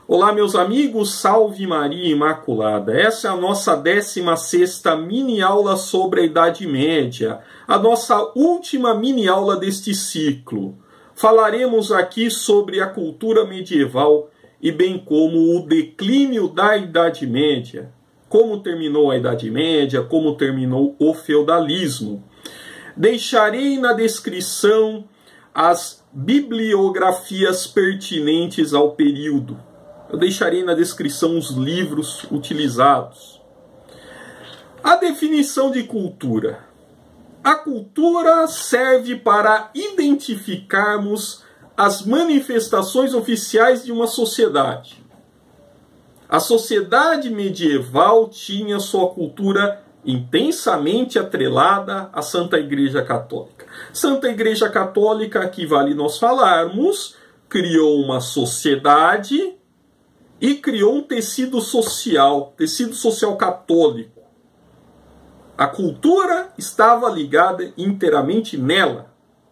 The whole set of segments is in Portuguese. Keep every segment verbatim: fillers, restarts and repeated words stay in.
Olá, meus amigos, salve Maria Imaculada. Essa é a nossa décima sexta mini-aula sobre a Idade Média, a nossa última mini-aula deste ciclo. Falaremos aqui sobre a cultura medieval e bem como o declínio da Idade Média, como terminou a Idade Média, como terminou o feudalismo. Deixarei na descrição as bibliografias pertinentes ao período. Eu deixarei na descrição os livros utilizados. A definição de cultura. A cultura serve para identificarmos as manifestações oficiais de uma sociedade. A sociedade medieval tinha sua cultura intensamente atrelada à Santa Igreja Católica. Santa Igreja Católica, aqui vale nós falarmos, criou uma sociedade e criou um tecido social, tecido social católico. A cultura estava ligada inteiramente nela.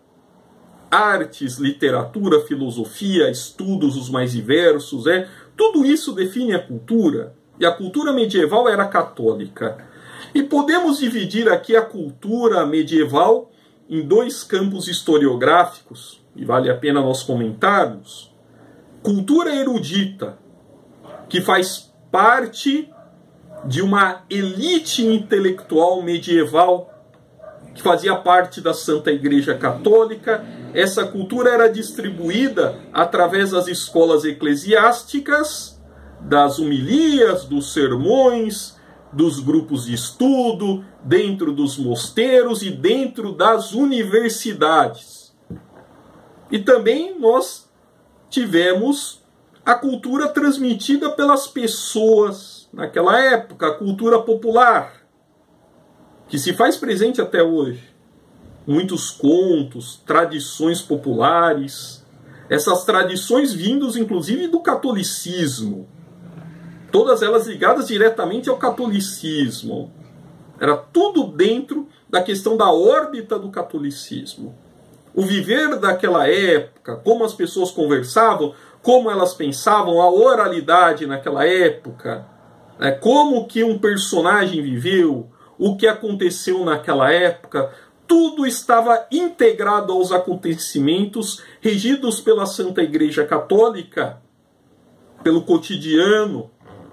Artes, literatura, filosofia, estudos os mais diversos, é, tudo isso define a cultura. E a cultura medieval era católica. E podemos dividir aqui a cultura medieval em dois campos historiográficos, e vale a pena nós comentarmos. Cultura erudita, que faz parte de uma elite intelectual medieval que fazia parte da Santa Igreja Católica. Essa cultura era distribuída através das escolas eclesiásticas, das homilias, dos sermões, dos grupos de estudo, dentro dos mosteiros e dentro das universidades. E também nós tivemos a cultura transmitida pelas pessoas naquela época, a cultura popular, que se faz presente até hoje. Muitos contos, tradições populares, essas tradições vindas inclusive do catolicismo, todas elas ligadas diretamente ao catolicismo. Era tudo dentro da questão da órbita do catolicismo. O viver daquela época, como as pessoas conversavam, como elas pensavam, a oralidade naquela época, né, como que um personagem viveu, o que aconteceu naquela época, tudo estava integrado aos acontecimentos regidos pela Santa Igreja Católica, pelo cotidiano.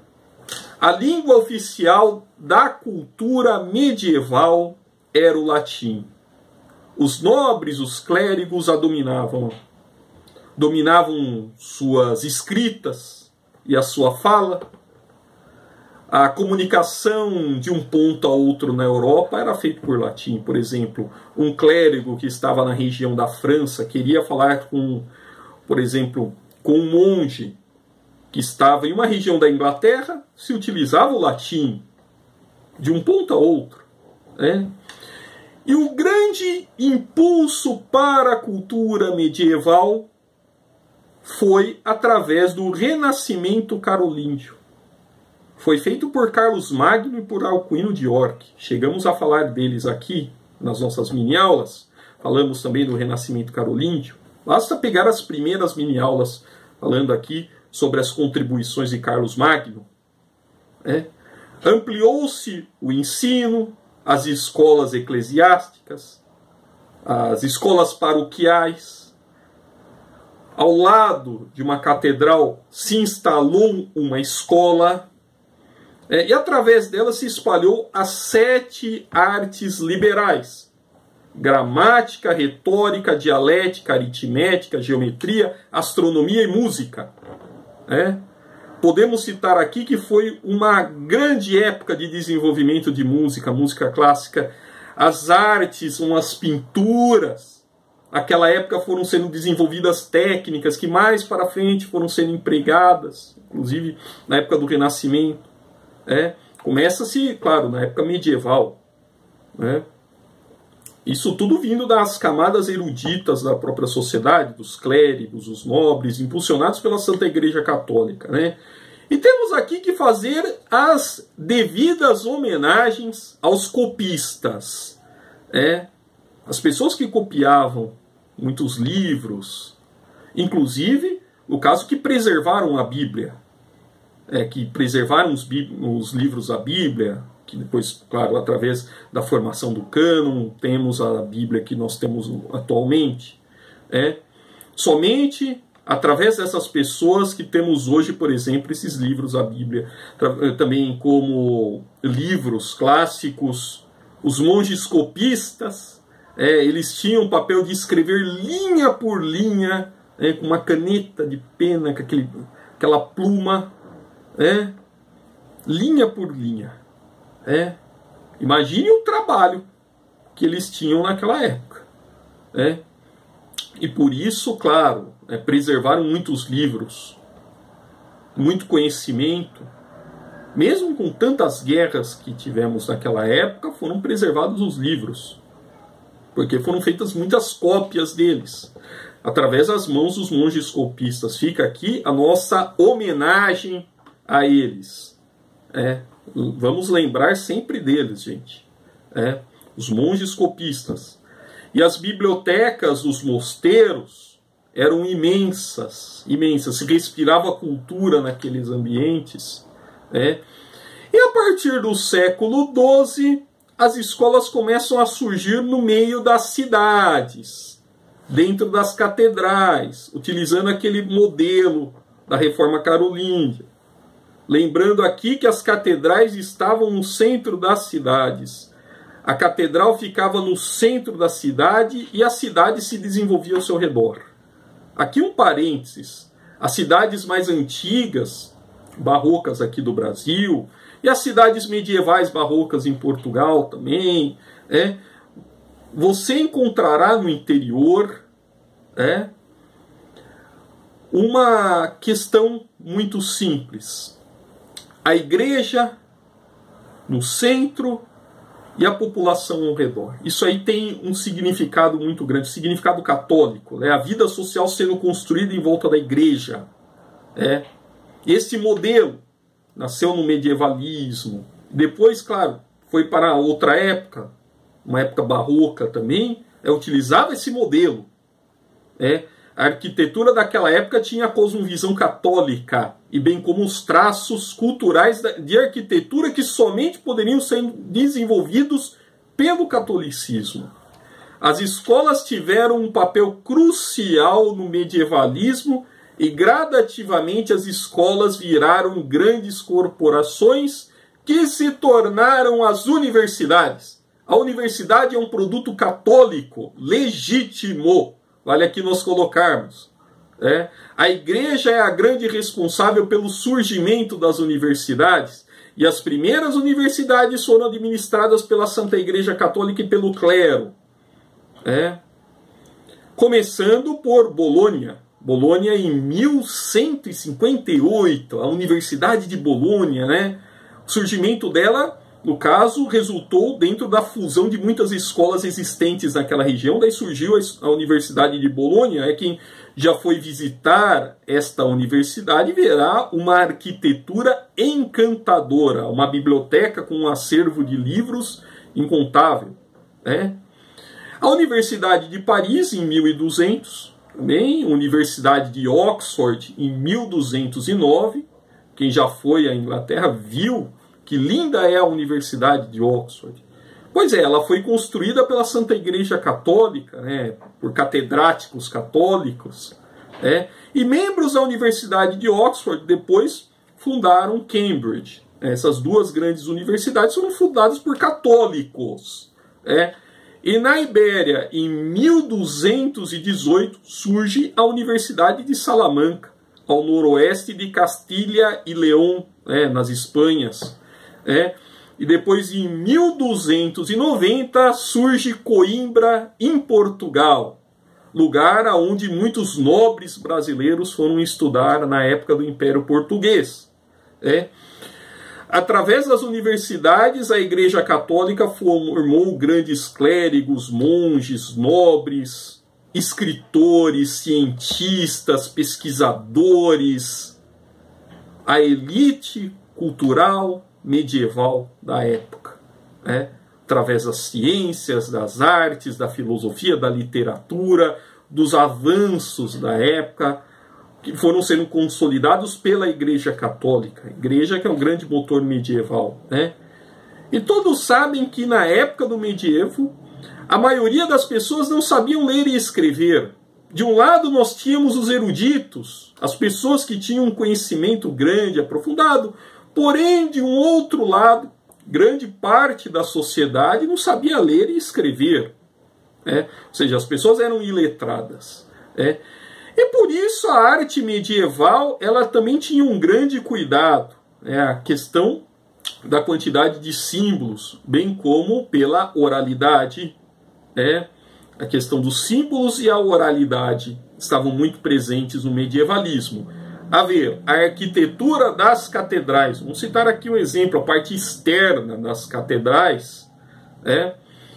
A língua oficial da cultura medieval era o latim. Os nobres, os clérigos a dominavam. Dominavam suas escritas e a sua fala. A comunicação de um ponto a outro na Europa era feita por latim. Por exemplo, um clérigo que estava na região da França queria falar com, por exemplo, com um monge que estava em uma região da Inglaterra, se utilizava o latim de um ponto a outro, né? E o grande impulso para a cultura medieval foi através do Renascimento carolíngio. Foi feito por Carlos Magno e por Alcuino de York. Chegamos a falar deles aqui nas nossas mini-aulas. Falamos também do Renascimento carolíngio. Basta pegar as primeiras mini-aulas falando aqui sobre as contribuições de Carlos Magno. É. Ampliou-se o ensino, as escolas eclesiásticas, as escolas paroquiais. Ao lado de uma catedral se instalou uma escola, é, e através dela se espalhou as sete artes liberais: gramática, retórica, dialética, aritmética, geometria, astronomia e música. É. Podemos citar aqui que foi uma grande época de desenvolvimento de música, música clássica. As artes, as pinturas, naquela época foram sendo desenvolvidas técnicas que mais para frente foram sendo empregadas, inclusive na época do Renascimento. É. Começa-se, claro, na época medieval. Né? Isso tudo vindo das camadas eruditas da própria sociedade, dos clérigos, os nobres, impulsionados pela Santa Igreja Católica. Né? E temos aqui que fazer as devidas homenagens aos copistas. É, as pessoas que copiavam muitos livros, inclusive, no caso que preservaram a Bíblia. é, que preservaram os, os livros da Bíblia, que depois, claro, através da formação do cânon, temos a Bíblia que nós temos atualmente. É, somente através dessas pessoas que temos hoje, por exemplo, esses livros da Bíblia, também como livros clássicos, os monges copistas, é, eles tinham o papel de escrever linha por linha, é, com uma caneta de pena, com aquele, aquela pluma, é, linha por linha. É. Imagine o trabalho que eles tinham naquela época. É. E por isso, claro, é, preservaram muitos livros, muito conhecimento. Mesmo com tantas guerras que tivemos naquela época, foram preservados os livros, porque foram feitas muitas cópias deles, através das mãos dos monges copistas. Fica aqui a nossa homenagem a eles. É, vamos lembrar sempre deles, gente. É, os monges copistas. E as bibliotecas dos mosteiros eram imensas, imensas. Se respirava cultura naqueles ambientes. É. E a partir do século doze, as escolas começam a surgir no meio das cidades, dentro das catedrais, utilizando aquele modelo da Reforma Carolíngia. Lembrando aqui que as catedrais estavam no centro das cidades. A catedral ficava no centro da cidade e a cidade se desenvolvia ao seu redor. Aqui um parênteses. As cidades mais antigas, barrocas aqui do Brasil, e as cidades medievais barrocas em Portugal também, é, você encontrará no interior é, uma questão muito simples. A igreja no centro e a população ao redor. Isso aí tem um significado muito grande, um significado católico, né? A vida social sendo construída em volta da igreja. É. Esse modelo nasceu no medievalismo. Depois, claro, foi para outra época, uma época barroca também, é utilizado esse modelo. É. A arquitetura daquela época tinha a cosmovisão católica, e bem como os traços culturais de arquitetura que somente poderiam ser desenvolvidos pelo catolicismo. As escolas tiveram um papel crucial no medievalismo e gradativamente as escolas viraram grandes corporações que se tornaram as universidades. A universidade é um produto católico legítimo. Vale aqui nós colocarmos. É. A igreja é a grande responsável pelo surgimento das universidades. E as primeiras universidades foram administradas pela Santa Igreja Católica e pelo clero. É. Começando por Bolônia. Bolônia em mil cento e cinquenta e oito, a Universidade de Bolônia, né? O surgimento dela, no caso, resultou dentro da fusão de muitas escolas existentes naquela região. Daí surgiu a Universidade de Bolônia. É quem já foi visitar esta universidade verá uma arquitetura encantadora, uma biblioteca com um acervo de livros incontável. Né? A Universidade de Paris, em mil e duzentos, também, a Universidade de Oxford, em mil duzentos e nove. Quem já foi à Inglaterra viu que linda é a Universidade de Oxford. Pois é, ela foi construída pela Santa Igreja Católica, né, por catedráticos católicos, né, e membros da Universidade de Oxford depois fundaram Cambridge. Essas duas grandes universidades foram fundadas por católicos. Né. E na Ibéria, em mil duzentos e dezoito, surge a Universidade de Salamanca, ao noroeste de Castilha e León, né, nas Espanhas. É, e depois, em mil duzentos e noventa, surge Coimbra, em Portugal, lugar onde muitos nobres brasileiros foram estudar na época do Império Português. É. Através das universidades, a Igreja Católica formou grandes clérigos, monges, nobres, escritores, cientistas, pesquisadores, a elite cultural medieval da época, né? Através das ciências, das artes, da filosofia, da literatura, dos avanços da época, que foram sendo consolidados pela Igreja Católica, a Igreja que é um grande motor medieval, né? E todos sabem que na época do medievo, a maioria das pessoas não sabiam ler e escrever. De um lado nós tínhamos os eruditos, as pessoas que tinham um conhecimento grande, aprofundado, porém de um outro lado, grande parte da sociedade não sabia ler e escrever. Né? Ou seja, as pessoas eram iletradas. Né? E por isso a arte medieval ela também tinha um grande cuidado. Né? A questão da quantidade de símbolos, bem como pela oralidade. Né? A questão dos símbolos e a oralidade estavam muito presentes no medievalismo. A ver, a arquitetura das catedrais. Vamos citar aqui um exemplo, a parte externa das catedrais, né?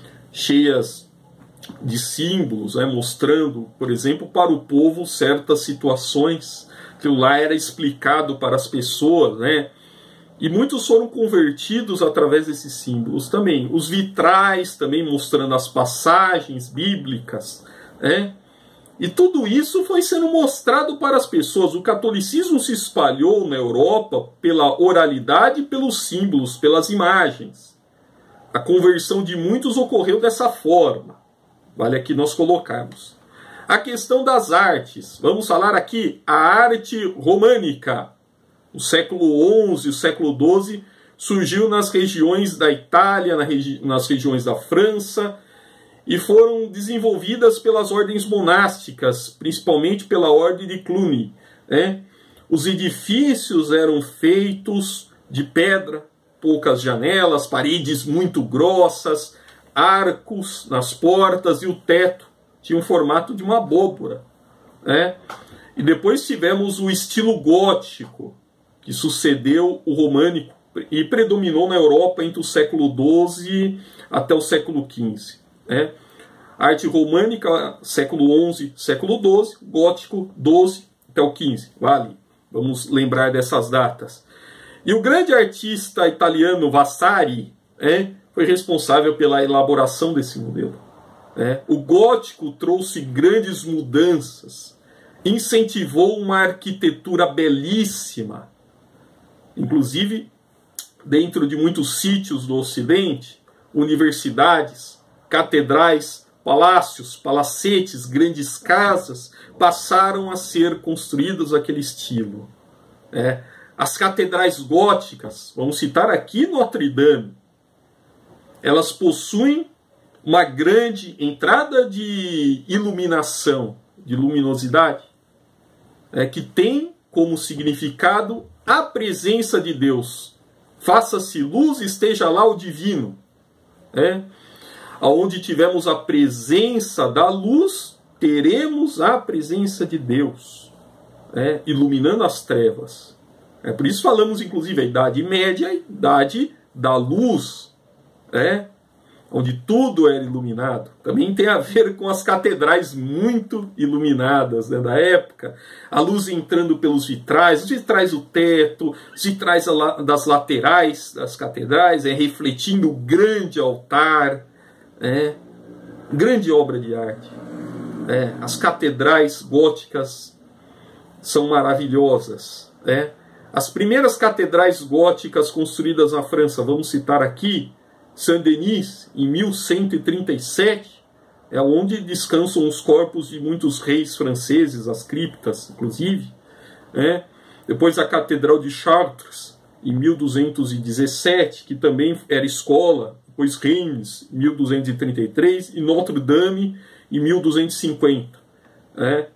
Cheias de símbolos, né? Mostrando, por exemplo, para o povo certas situações que lá era explicado para as pessoas, né? E muitos foram convertidos através desses símbolos também. Os vitrais também mostrando as passagens bíblicas, né? E tudo isso foi sendo mostrado para as pessoas. O catolicismo se espalhou na Europa pela oralidade, pelos símbolos, pelas imagens. A conversão de muitos ocorreu dessa forma. Vale aqui nós colocarmos. A questão das artes. Vamos falar aqui a arte românica. O século onze, o século doze, surgiu nas regiões da Itália, na regi- nas regiões da França, e foram desenvolvidas pelas ordens monásticas, principalmente pela ordem de Cluny. Né? Os edifícios eram feitos de pedra, poucas janelas, paredes muito grossas, arcos nas portas e o teto tinha um formato de uma abóbora. Né? E depois tivemos o estilo gótico, que sucedeu o românico e predominou na Europa entre o século doze até o século quinze. Né? Arte românica, século onze, século doze, gótico, doze até o quinze. Vale, vamos lembrar dessas datas. E o grande artista italiano Vasari é, foi responsável pela elaboração desse modelo. É. O gótico trouxe grandes mudanças, incentivou uma arquitetura belíssima. Inclusive, dentro de muitos sítios do Ocidente, universidades, catedrais, palácios, palacetes, grandes casas, passaram a ser construídos naquele estilo. É. As catedrais góticas, vamos citar aqui Notre Dame, elas possuem uma grande entrada de iluminação, de luminosidade, é, que tem como significado a presença de Deus. Faça-se luz, esteja lá o divino. É? Onde tivemos a presença da luz, teremos a presença de Deus, é? Iluminando as trevas. É por isso falamos, inclusive, a Idade Média, a Idade da Luz, é? Onde tudo era iluminado. Também tem a ver com as catedrais muito iluminadas, né, da época. A luz entrando pelos vitrais, os vitrais do teto, os vitrais das laterais das catedrais, é, refletindo o grande altar. É, grande obra de arte. É, as catedrais góticas são maravilhosas. É. As primeiras catedrais góticas construídas na França, vamos citar aqui, Saint-Denis, em mil cento e trinta e sete, é onde descansam os corpos de muitos reis franceses, as criptas, inclusive. É. Depois a Catedral de Chartres, em mil duzentos e dezessete, que também era escola. Depois Reims, em mil duzentos e trinta e três, e Notre Dame, em mil duzentos e cinquenta. É.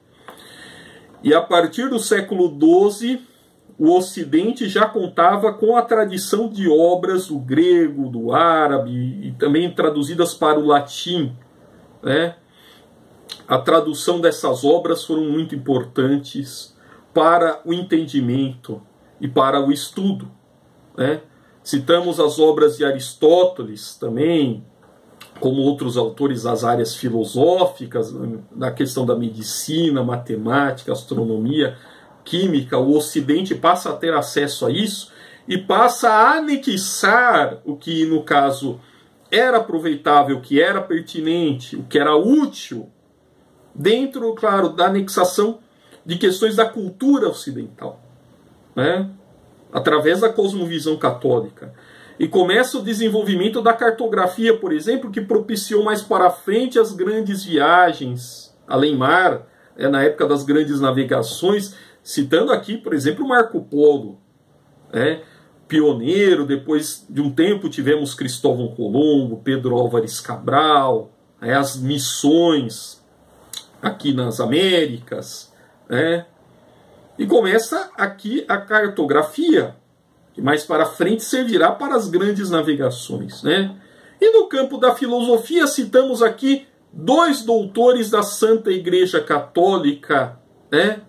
E a partir do século doze, o Ocidente já contava com a tradição de obras do grego, do árabe, e também traduzidas para o latim. Né? A tradução dessas obras foram muito importantes para o entendimento e para o estudo. Né? Citamos as obras de Aristóteles também, como outros autores das áreas filosóficas, na questão da medicina, matemática, astronomia, química. O Ocidente passa a ter acesso a isso e passa a anexar o que, no caso, era aproveitável, o que era pertinente, o que era útil, dentro, claro, da anexação de questões da cultura ocidental, né? Através da cosmovisão católica. E começa o desenvolvimento da cartografia, por exemplo, que propiciou mais para frente as grandes viagens além-mar, é, na época das grandes navegações, citando aqui, por exemplo, Marco Polo, é, pioneiro. Depois de um tempo tivemos Cristóvão Colombo, Pedro Álvares Cabral, é, as missões aqui nas Américas, é, e começa aqui a cartografia, que mais para frente servirá para as grandes navegações, né? E no campo da filosofia citamos aqui dois doutores da Santa Igreja Católica, né?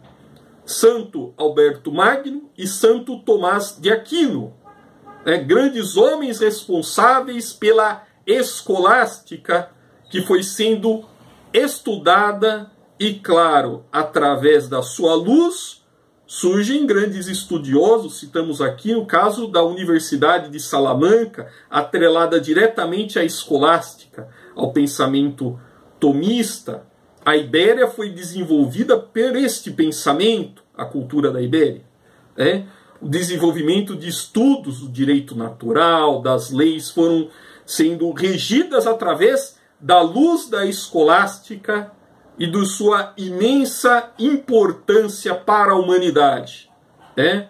Santo Alberto Magno e Santo Tomás de Aquino, né? Grandes homens responsáveis pela escolástica que foi sendo estudada e, claro, através da sua luz, surgem grandes estudiosos. Citamos aqui o caso da Universidade de Salamanca, atrelada diretamente à escolástica, ao pensamento tomista. A Ibéria foi desenvolvida por este pensamento, a cultura da Ibéria. É? O desenvolvimento de estudos do direito natural, das leis, foram sendo regidas através da luz da escolástica e de sua imensa importância para a humanidade. É?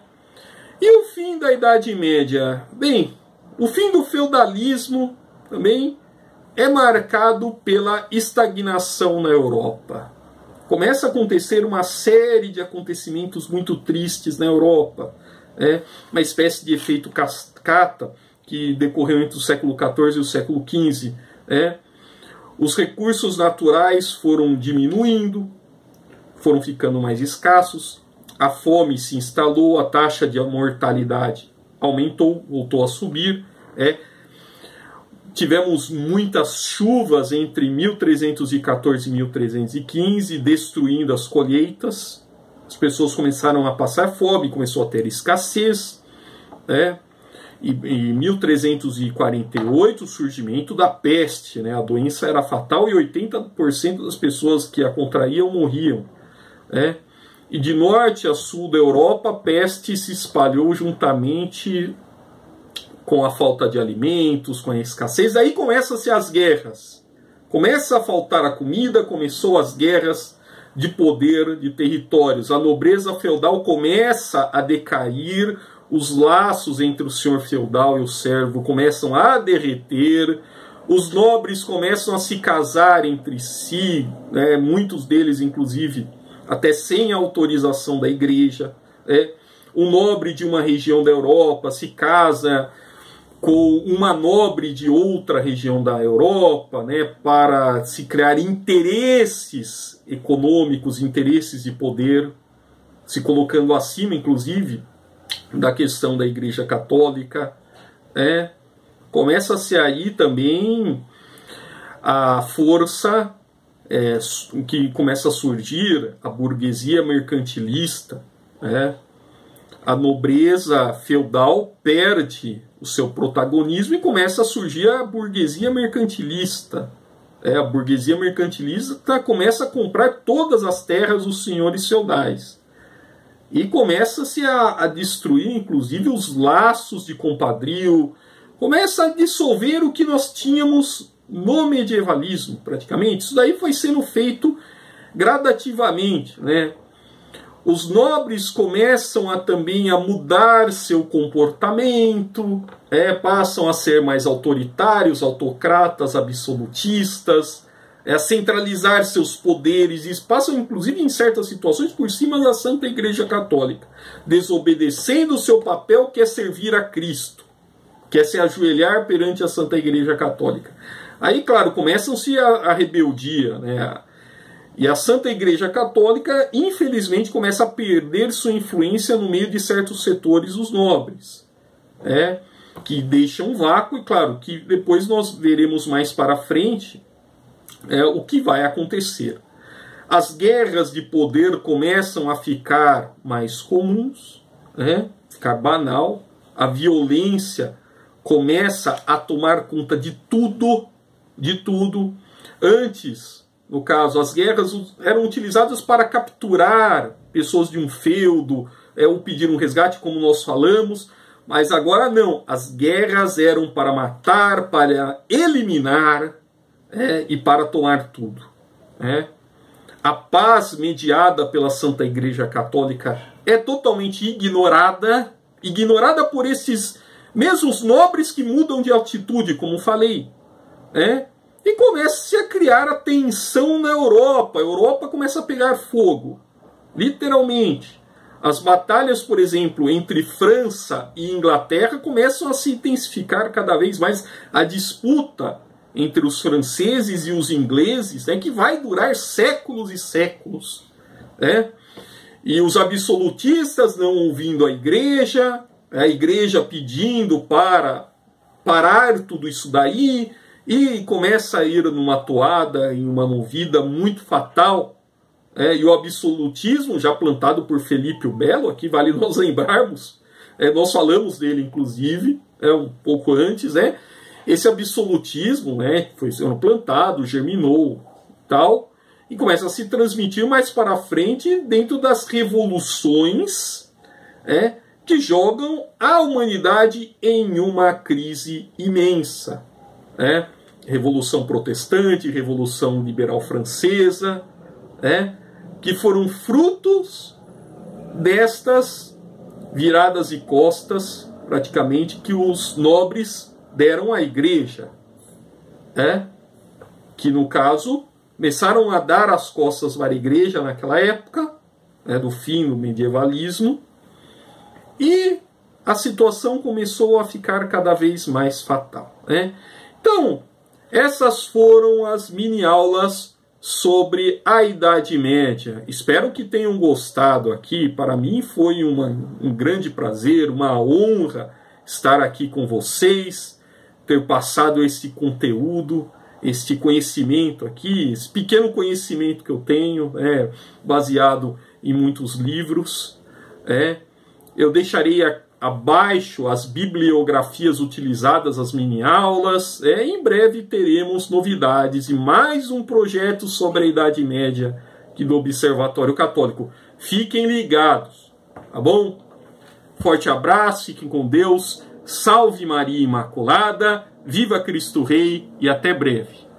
E o fim da Idade Média? Bem, o fim do feudalismo também é marcado pela estagnação na Europa. Começa a acontecer uma série de acontecimentos muito tristes na Europa. É? Uma espécie de efeito cascata que decorreu entre o século quatorze e o século quinze. É? Os recursos naturais foram diminuindo, foram ficando mais escassos, a fome se instalou, a taxa de mortalidade aumentou, voltou a subir. É. Tivemos muitas chuvas entre mil trezentos e quatorze e mil trezentos e quinze, destruindo as colheitas. As pessoas começaram a passar fome, começou a ter escassez. É. E em mil trezentos e quarenta e oito, o surgimento da peste, né? A doença era fatal e oitenta por cento das pessoas que a contraíam morriam. Né? E de norte a sul da Europa, a peste se espalhou juntamente com a falta de alimentos, com a escassez. Daí começam-se as guerras. Começa a faltar a comida, começou as guerras de poder, de territórios. A nobreza feudal começa a decair, os laços entre o senhor feudal e o servo começam a derreter, os nobres começam a se casar entre si, né? Muitos deles, inclusive, até sem autorização da igreja. Né? Um nobre de uma região da Europa se casa com uma nobre de outra região da Europa, né? Para se criar interesses econômicos, interesses de poder, se colocando acima, inclusive, da questão da Igreja Católica. É, começa-se aí também a força é, que começa a surgir, a burguesia mercantilista. É, a nobreza feudal perde o seu protagonismo e começa a surgir a burguesia mercantilista. É, a burguesia mercantilista começa a comprar todas as terras dos senhores feudais. E começa-se a, a destruir, inclusive, os laços de compadrio. Começa a dissolver o que nós tínhamos no medievalismo, praticamente. Isso daí foi sendo feito gradativamente, né? Os nobres começam a, também a mudar seu comportamento, é, passam a ser mais autoritários, autocratas, absolutistas, é, a centralizar seus poderes, e passam, inclusive, em certas situações, por cima da Santa Igreja Católica, desobedecendo o seu papel, que é servir a Cristo, que é se ajoelhar perante a Santa Igreja Católica. Aí, claro, começam-se a, a rebeldia, né? E a Santa Igreja Católica, infelizmente, começa a perder sua influência no meio de certos setores dos nobres, né? Que deixam um vácuo, e claro, que depois nós veremos mais para frente é, o que vai acontecer. As guerras de poder começam a ficar mais comuns, né? Ficar banal, a violência começa a tomar conta de tudo, de tudo. Antes, no caso, as guerras eram utilizadas para capturar pessoas de um feudo, é, ou pedir um resgate, como nós falamos, mas agora não, as guerras eram para matar, para eliminar, é, e para tomar tudo. É. A paz mediada pela Santa Igreja Católica é totalmente ignorada, ignorada por esses mesmos nobres que mudam de altitude, como falei, né? E começa-se a criar a tensão na Europa. A Europa começa a pegar fogo, literalmente. As batalhas, por exemplo, entre França e Inglaterra começam a se intensificar cada vez mais. A disputa entre os franceses e os ingleses, né, que vai durar séculos e séculos, né? E os absolutistas não ouvindo a igreja, a igreja pedindo para parar tudo isso daí, e começa a ir numa toada, em uma movida muito fatal. É, e o absolutismo, já plantado por Felipe o Belo, aqui vale nós lembrarmos, é, nós falamos dele inclusive, é, um pouco antes, né? Esse absolutismo, né, foi sendo plantado, germinou, tal, e começa a se transmitir mais para frente dentro das revoluções, é, que jogam a humanidade em uma crise imensa. É, Revolução Protestante, Revolução Liberal Francesa, é, que foram frutos destas viradas de costas, praticamente, que os nobres deram à igreja, é, que no caso começaram a dar as costas para a igreja naquela época, né, do fim do medievalismo, e a situação começou a ficar cada vez mais fatal, né? Então, essas foram as mini-aulas sobre a Idade Média. Espero que tenham gostado aqui. Para mim foi uma, um grande prazer, uma honra estar aqui com vocês, ter passado esse conteúdo, este conhecimento aqui, esse pequeno conhecimento que eu tenho, é, baseado em muitos livros. É. Eu deixarei a abaixo as bibliografias utilizadas, as mini-aulas. É, em breve teremos novidades e mais um projeto sobre a Idade Média aqui do Observatório Católico. Fiquem ligados, tá bom? Forte abraço, fiquem com Deus. Salve Maria Imaculada, viva Cristo Rei e até breve.